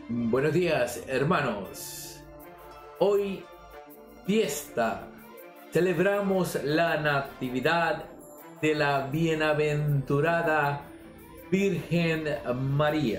Buenos días, hermanos. Hoy, fiesta, celebramos la Natividad de la Bienaventurada Virgen María.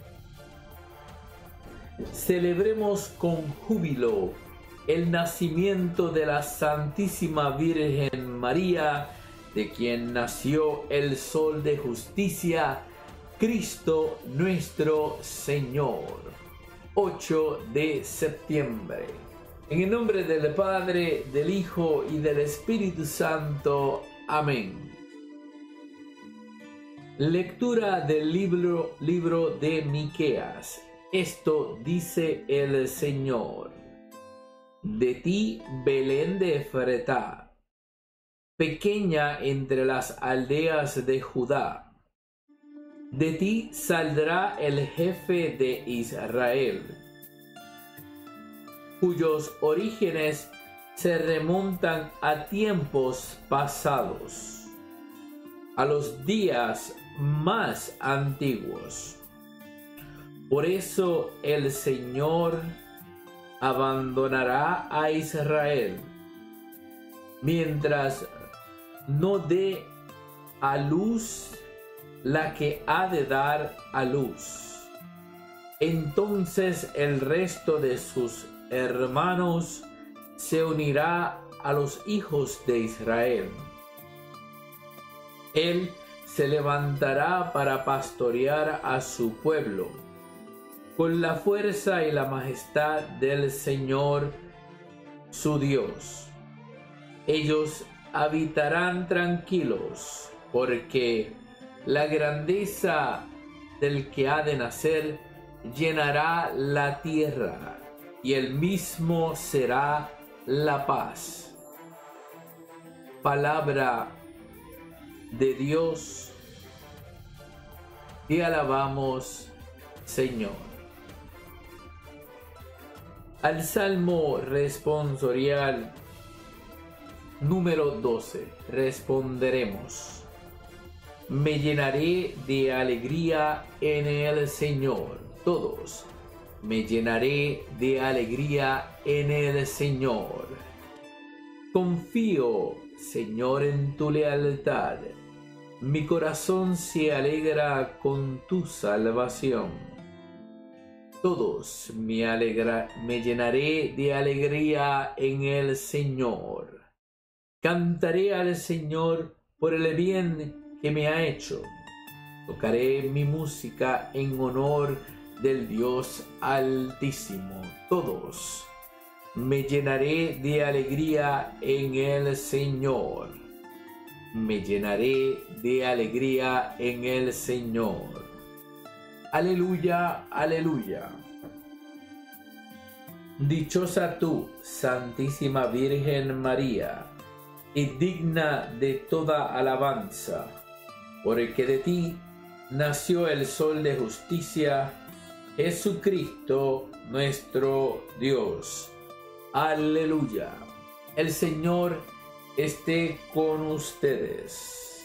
Celebremos con júbilo el nacimiento de la Santísima Virgen María, de quien nació el Sol de Justicia, Cristo nuestro Señor. 8 de septiembre. En el nombre del Padre, del Hijo y del Espíritu Santo. Amén. Lectura del libro de Miqueas. Esto dice el Señor: de ti, Belén de Efratá, pequeña entre las aldeas de Judá, de ti saldrá el jefe de Israel, cuyos orígenes se remontan a tiempos pasados, a los días más antiguos. Por eso el Señor abandonará a Israel, mientras no dé a luz la que ha de dar a luz. Entonces el resto de sus hermanos se unirá a los hijos de Israel. Él se levantará para pastorear a su pueblo, con la fuerza y la majestad del Señor su Dios. Ellos habitarán tranquilos, porque la grandeza del que ha de nacer llenará la tierra, y él mismo será la paz. Palabra de Dios. Te alabamos, Señor. Al Salmo responsorial número 12 responderemos: me llenaré de alegría en el Señor. Todos, me llenaré de alegría en el Señor. Confío, Señor, en tu lealtad. Mi corazón se alegra con tu salvación. Todos, me llenaré de alegría en el Señor. Cantaré al Señor por el bien que me ha hecho. Tocaré mi música en honor del Dios Altísimo. Todos, me llenaré de alegría en el Señor. Me llenaré de alegría en el Señor. Aleluya, aleluya. Dichosa tú, Santísima Virgen María, y digna de toda alabanza, porque de ti nació el Sol de Justicia, Jesucristo nuestro Dios. Aleluya. El Señor esté con ustedes.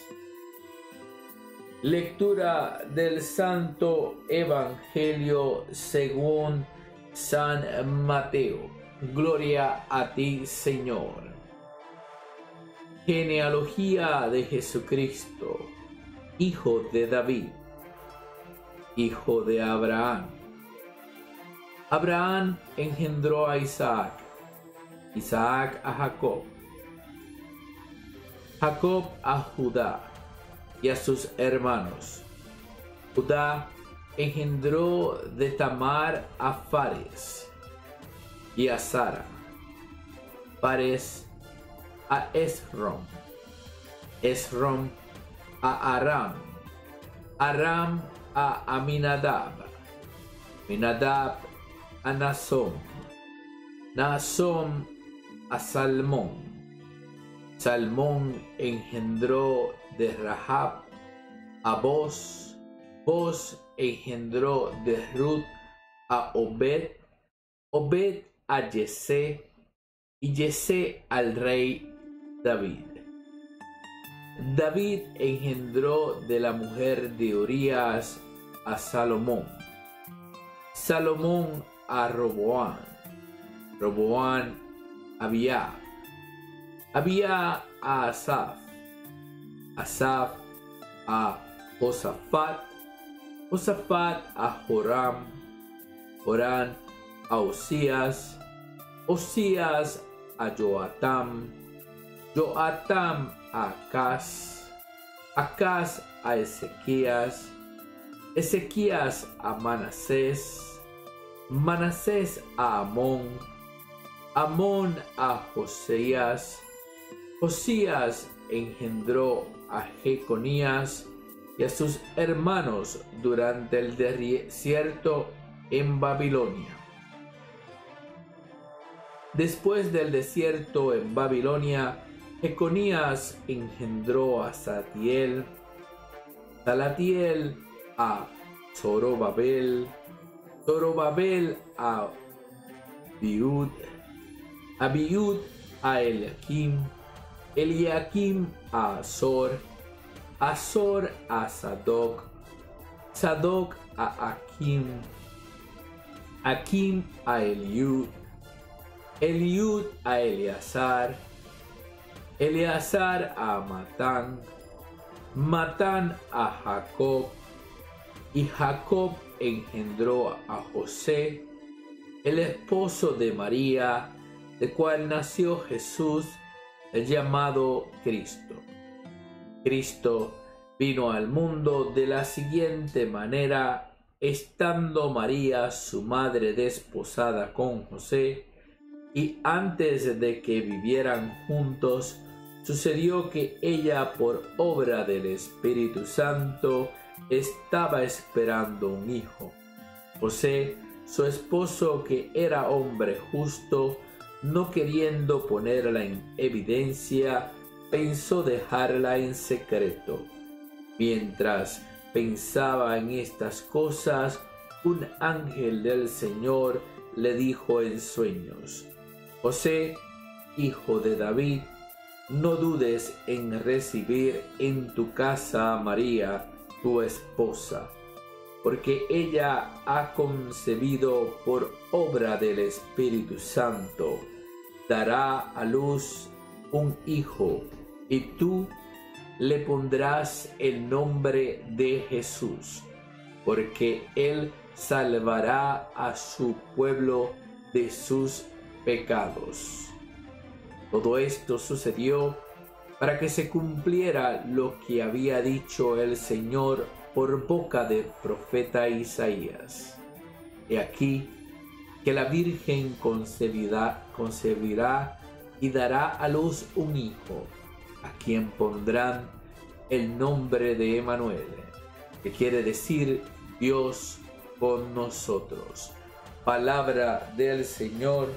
Lectura del Santo Evangelio según San Mateo. Gloria a ti, Señor. Genealogía de Jesucristo, hijo de David, hijo de Abraham. Abraham engendró a Isaac, Isaac a Jacob, Jacob a Judá y a sus hermanos. Judá engendró de Tamar a Fares y a Sara, Fares a Esrom, Esrom a Aram, Aram a Aminadab, Aminadab a Nasom, Nasom a Salmón, Salmón engendró de Rahab a Boz, Boz engendró de Ruth a Obed, Obed a Yesé, y Yesé al rey David. David engendró de la mujer de Urías a Salomón, Salomón a Roboam, Roboam a Abía, Abía a Asaf, Asaf a Josafat, Josafat a Joram, Joram a Osías, Osías a Joatam, Joatam a Acaz, Acaz a Ezequías, Ezequías a Manasés, Manasés a Amón, Amón a Josías, Josías engendró a Jeconías y a sus hermanos durante el desierto en Babilonia. Después del desierto en Babilonia, Jeconías engendró a Salatiel, Salatiel a Zorobabel, Zorobabel a Abiud, Abiud a Eliakim, Eliakim a Azor, Azor a Sadoc, Sadoc a Akim, Akim a Eliud, Eliud a Eleazar, Eleazar a Matán, Matán a Jacob, y Jacob engendró a José, el esposo de María, de cual nació Jesús, el llamado Cristo. Cristo vino al mundo de la siguiente manera: estando María, su madre, desposada con José, y antes de que vivieran juntos, sucedió que ella, por obra del Espíritu Santo, estaba esperando un hijo. José, su esposo, que era hombre justo, no queriendo ponerla en evidencia, pensó dejarla en secreto. Mientras pensaba en estas cosas, un ángel del Señor le dijo en sueños: José, hijo de David, no dudes en recibir en tu casa a María, tu esposa, porque ella ha concebido por obra del Espíritu Santo. Dará a luz un hijo, y tú le pondrás el nombre de Jesús, porque él salvará a su pueblo de sus pecados. Todo esto sucedió para que se cumpliera lo que había dicho el Señor por boca del profeta Isaías. He aquí que la Virgen concebirá y dará a luz un hijo, a quien pondrán el nombre de Emmanuel, que quiere decir Dios con nosotros. Palabra del Señor.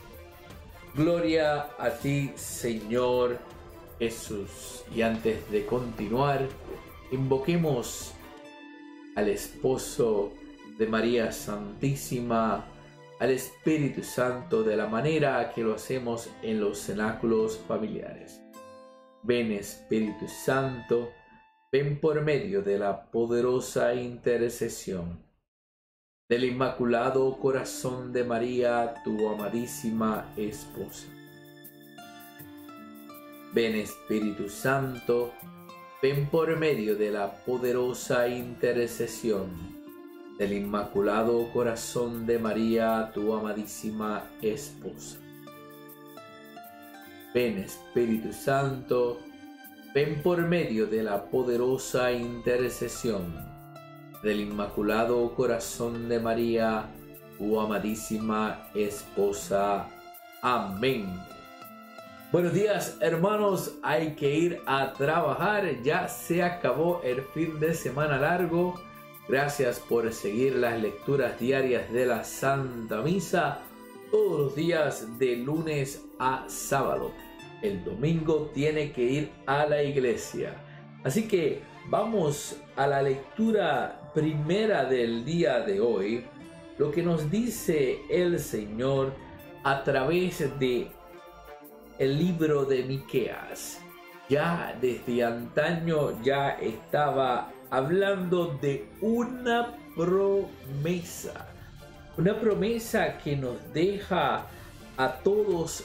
Gloria a ti, Señor Jesús. Y antes de continuar, invoquemos al esposo de María Santísima, al Espíritu Santo, de la manera que lo hacemos en los cenáculos familiares. Ven, Espíritu Santo, ven por medio de la poderosa intercesión del Inmaculado Corazón de María, tu amadísima esposa. Ven, Espíritu Santo, ven por medio de la poderosa intercesión del Inmaculado Corazón de María, tu amadísima esposa. Ven, Espíritu Santo, ven por medio de la poderosa intercesión del Inmaculado Corazón de María, tu amadísima esposa. Amén. Buenos días, hermanos. Hay que ir a trabajar. Ya se acabó el fin de semana largo. Gracias por seguir las lecturas diarias de la Santa Misa todos los días de lunes a sábado. El domingo tiene que ir a la iglesia. Así que vamos a la lectura primera del día de hoy. Lo que nos dice el Señor a través de el libro de Miqueas. Ya desde antaño ya estaba hablando de una promesa. Una promesa que nos deja a todos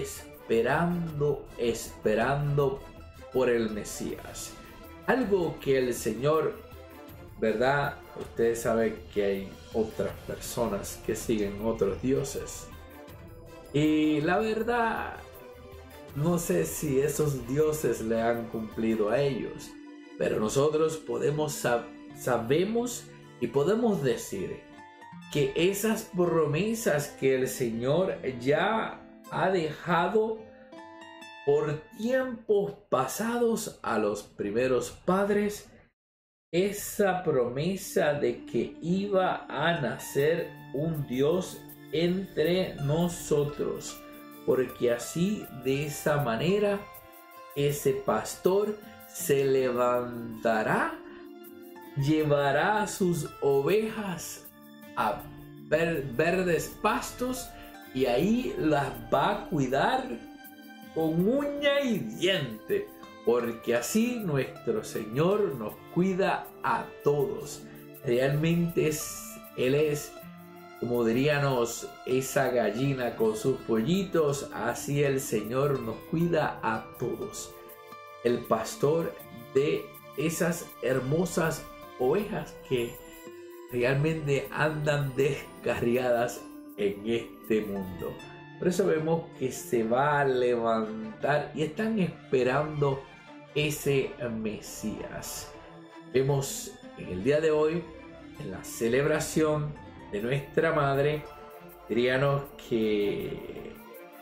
esperando por el Mesías. Algo que el Señor, ¿verdad? Ustedes saben que hay otras personas que siguen otros dioses. Y la verdad, no sé si esos dioses le han cumplido a ellos. Pero nosotros sabemos y podemos decir que esas promesas que el Señor ya ha dejado por tiempos pasados a los primeros padres, esa promesa de que iba a nacer un Dios entre nosotros, porque así, de esa manera, ese pastor se levantará, llevará a sus ovejas a verdes pastos y ahí las va a cuidar con uña y diente, porque así nuestro Señor nos cuida a todos. Realmente Él es, como diríamos, esa gallina con sus pollitos. Así el Señor nos cuida a todos. El pastor de esas hermosas ovejas que realmente andan descarriadas en este mundo. Por eso vemos que se va a levantar y están esperando ese Mesías. Vemos en el día de hoy, en la celebración de nuestra madre, diríamos que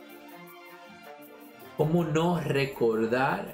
cómo no recordar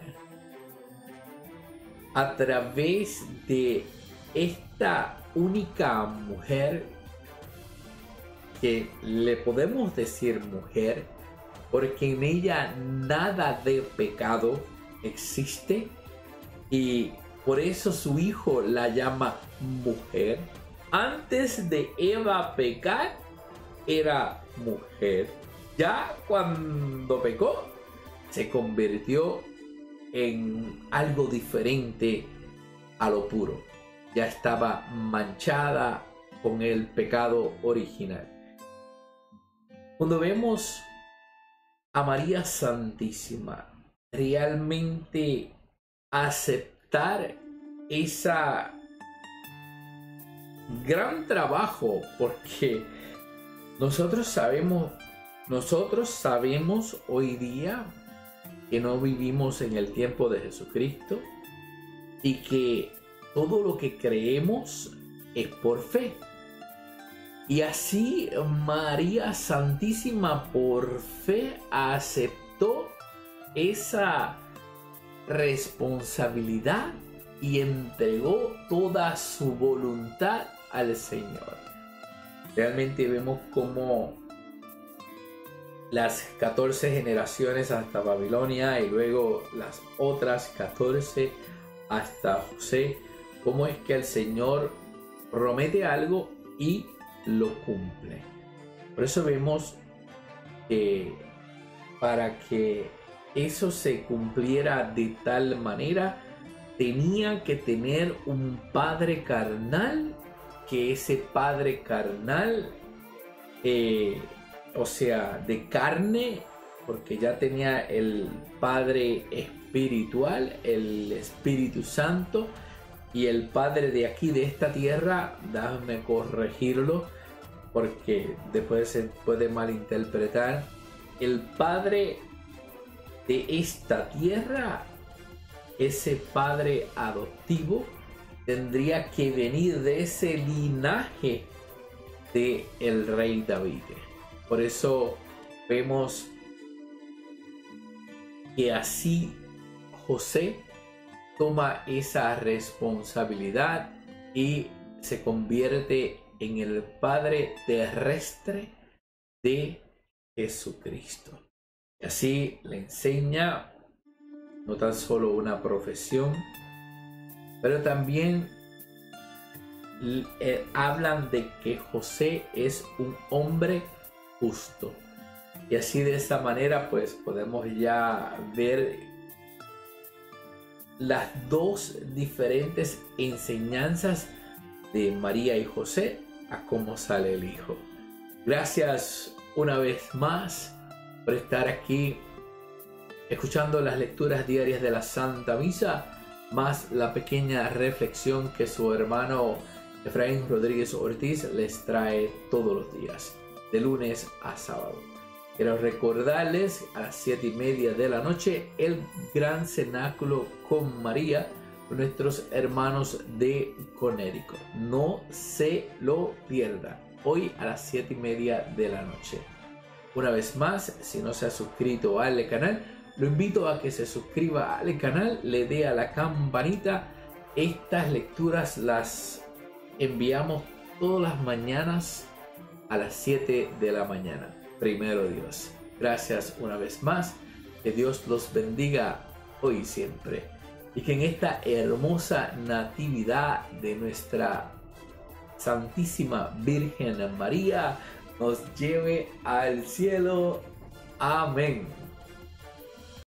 a través de esta única mujer, que le podemos decir mujer porque en ella nada de pecado existe, y por eso su hijo la llama mujer. Antes de Eva pecar era mujer. Ya cuando pecó se convirtió en algo diferente a lo puro. Ya estaba manchada con el pecado original. Cuando vemos a María Santísima realmente aceptar esa gran trabajo, porque nosotros sabemos hoy día que no vivimos en el tiempo de Jesucristo y que todo lo que creemos es por fe. Y así María Santísima por fe aceptó esa responsabilidad y entregó toda su voluntad al Señor. Realmente vemos cómo las 14 generaciones hasta Babilonia y luego las otras 14 hasta José, cómo es que el Señor promete algo y lo cumple. Por eso vemos que para que eso se cumpliera de tal manera, tenía que tener un padre carnal, que ese padre carnal, o sea, de carne, porque ya tenía el padre espiritual, el Espíritu Santo, y el padre de aquí, de esta tierra, déjame corregirlo, porque después se puede malinterpretar. El padre de esta tierra, ese padre adoptivo, tendría que venir de ese linaje de el rey David. Por eso vemos que así José toma esa responsabilidad y se convierte en el padre terrestre de Jesucristo. Y así le enseña no tan solo una profesión, pero también hablan de que José es un hombre justo. Y así de esa manera pues podemos ya ver las dos diferentes enseñanzas de María y José a cómo sale el hijo. Gracias una vez más por estar aquí escuchando las lecturas diarias de la Santa Misa, más la pequeña reflexión que su hermano Efraín Rodríguez Ortiz les trae todos los días, de lunes a sábado. Quiero recordarles a las 7:30 de la noche el gran cenáculo con María, con nuestros hermanos de Connecticut. No se lo pierdan, hoy a las 7:30 de la noche. Una vez más, si no se ha suscrito al canal, lo invito a que se suscriba al canal, le dé a la campanita. Estas lecturas las enviamos todas las mañanas a las 7 de la mañana. Primero Dios. Gracias una vez más. Que Dios los bendiga hoy y siempre. Y que en esta hermosa natividad de nuestra Santísima Virgen María nos lleve al cielo. Amén.